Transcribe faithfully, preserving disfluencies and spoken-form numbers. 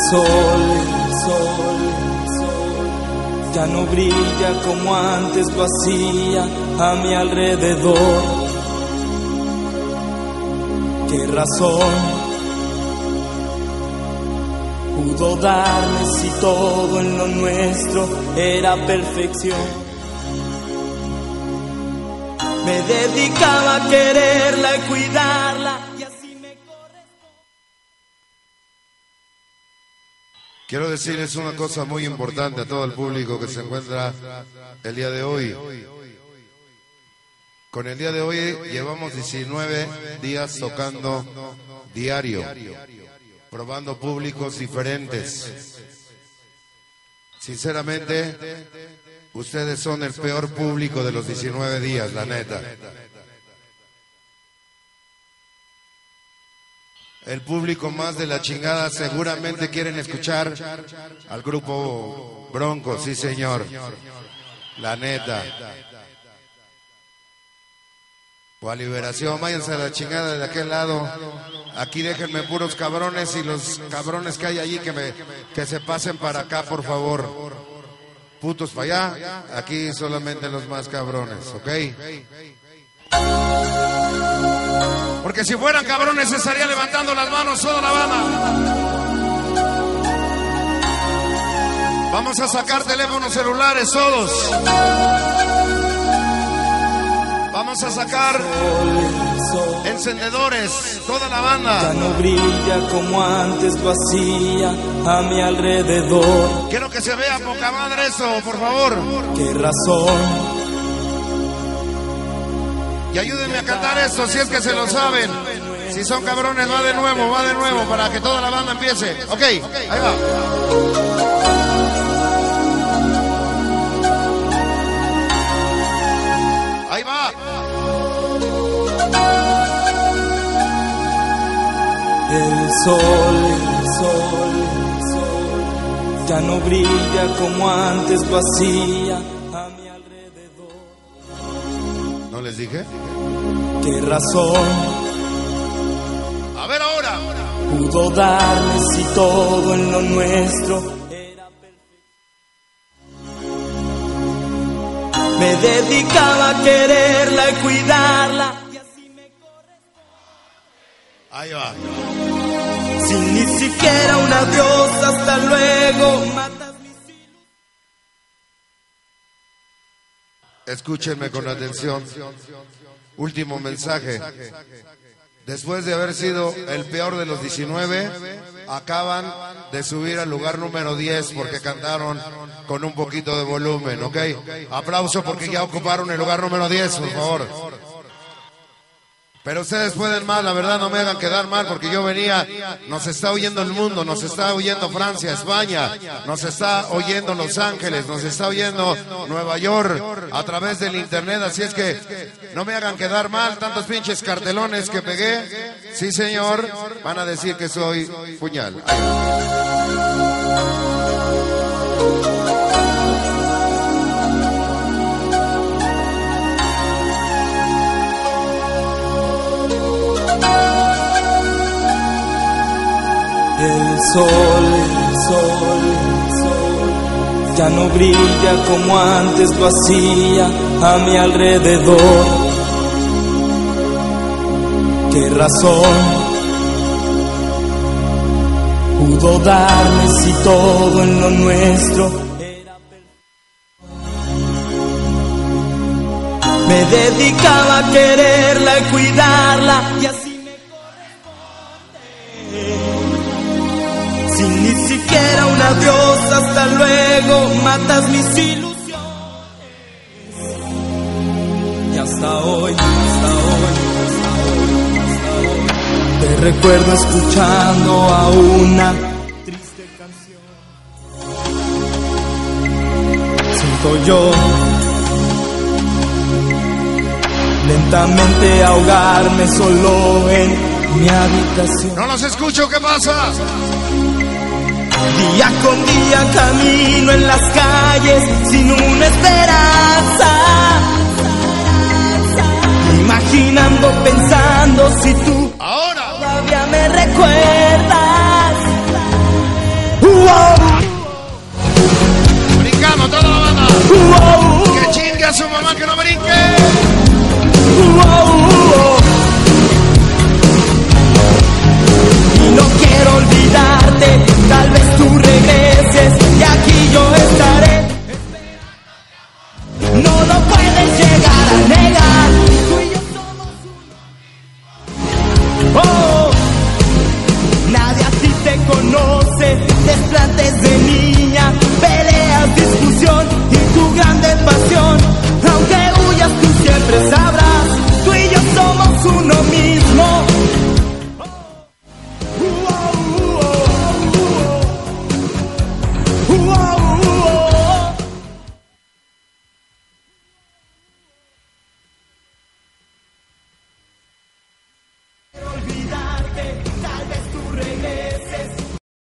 sol, el sol, el sol ya no brilla como antes lo hacía a mi alrededor. ¿Qué razón pudo darme si todo en lo nuestro era perfección? Me dedicaba a quererla y cuidarla y así me corresponde. Quiero decirles una cosa muy importante a todo el público que se encuentra el día de hoy. Con el día de hoy llevamos diecinueve días tocando diario, probando públicos diferentes. Sinceramente, ustedes son el peor público de los diecinueve días, la neta. El público más de la chingada seguramente quieren escuchar al grupo Bronco, sí señor, la neta. O a Liberación, váyanse a la chingada de aquel lado. Aquí déjenme puros cabrones y los cabrones que hay allí que, me, que se pasen para acá, por favor. Putos para allá, aquí solamente los más cabrones, ¿ok? Porque si fueran cabrones se estaría levantando las manos toda la banda. Vamos a sacar teléfonos celulares todos. Vamos a sacar encendedores, toda la banda. Ya no brilla como antes lo hacía a mi alrededor. Quiero que se vea poca madre eso, por favor. ¿Qué razón? Y ayúdenme a cantar esto si es que se lo saben. Si son cabrones, va de nuevo, va de nuevo para que toda la banda empiece. Ok, ahí va. Ahí va. El sol, el sol, el sol ya no brilla como antes lo hacía a mi alrededor. ¿No les dije? ¿Qué razón A ver ahora. pudo darme si todo en lo nuestro era perfecto? Me dedicaba a quererla y cuidarla y así me corresponde. Ahí va. Sin ni siquiera un adiós, hasta luego, matas mis ilusiones. Escúchenme con atención. Último mensaje. Después de haber sido el peor de los diecinueve, acaban de subir al lugar número diez porque cantaron con un poquito de volumen, ¿ok? Aplauso porque ya ocuparon el lugar número diez, por favor. Pero ustedes pueden más, la verdad, no me hagan quedar mal, porque yo venía, nos está oyendo el mundo, nos está oyendo Francia, España, nos está oyendo Los Ángeles, nos está oyendo Nueva York a través del internet, así es que no me hagan quedar mal, tantos pinches cartelones que pegué, sí señor, van a decir que soy puñal. El sol, el sol, el sol ya no brilla como antes lo hacía a mi alrededor. ¿Qué razón pudo darme si todo en lo nuestro era perfecto? Me dedicaba a quererla y cuidarla y así sin ni siquiera un adiós, hasta luego, matas mis ilusiones. Y hasta hoy, hasta hoy, hasta hoy, hasta hoy, te recuerdo escuchando a una triste canción. Siento yo lentamente ahogarme solo en mi habitación. No los escucho, ¿qué pasa? Día con día camino en las calles sin una esperanza, imaginando, pensando si tú